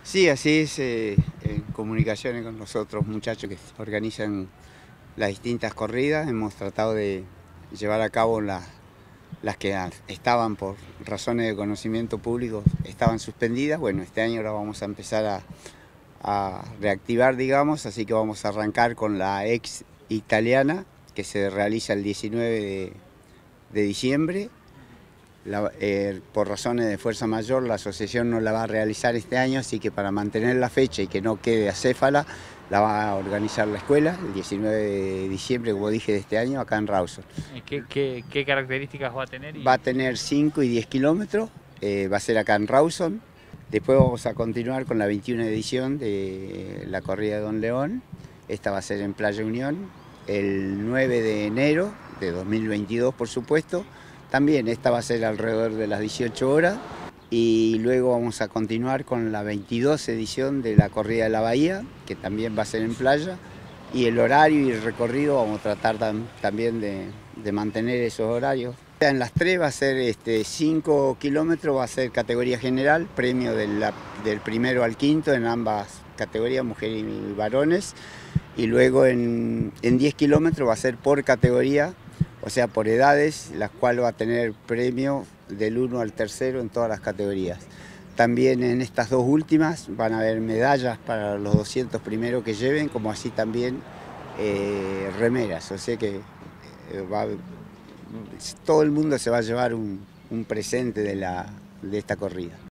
Sí, así es, en comunicaciones con los otros muchachos que organizan las distintas corridas, hemos tratado de llevar a cabo las que estaban por razones de conocimiento público, estaban suspendidas. Bueno, este año ahora vamos a empezar a reactivar, digamos, así que vamos a arrancar con la ex italiana, que se realiza el 19 de diciembre. Por razones de fuerza mayor, la asociación no la va a realizar este año, así que para mantener la fecha y que no quede acéfala, la va a organizar la escuela el 19 de diciembre, como dije, de este año, acá en Rawson. ¿Qué características va a tener? Va a tener 5 y 10 kilómetros, va a ser acá en Rawson. Después vamos a continuar con la 21 edición de la corrida de Don León. Esta va a ser en Playa Unión el 9 de enero de 2022, por supuesto. También esta va a ser alrededor de las 18 horas. Y luego vamos a continuar con la 22 edición de la corrida de la Bahía, que también va a ser en playa. Y el horario y el recorrido vamos a tratar también de mantener esos horarios. En las tres va a ser 5 kilómetros, va a ser categoría general, premio del primero al quinto en ambas categorías, mujeres y varones. Y luego en 10 kilómetros va a ser por categoría, o sea, por edades, las cuales va a tener premio del 1 al tercero en todas las categorías. También en estas dos últimas van a haber medallas para los 200 primeros que lleven, como así también remeras, o sea que todo el mundo se va a llevar un presente de esta corrida.